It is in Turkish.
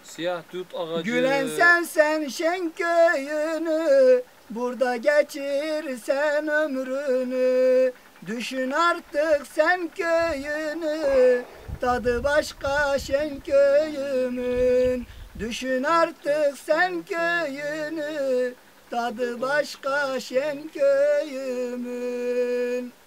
Siyah dut ağacı. Gülen sen şen köyünü, burada geçirsen ömrünü. Düşün artık sen köyünü, tadı başka şen köyümün. Düşün artık sen köyünü, tadı başka şen köyümün.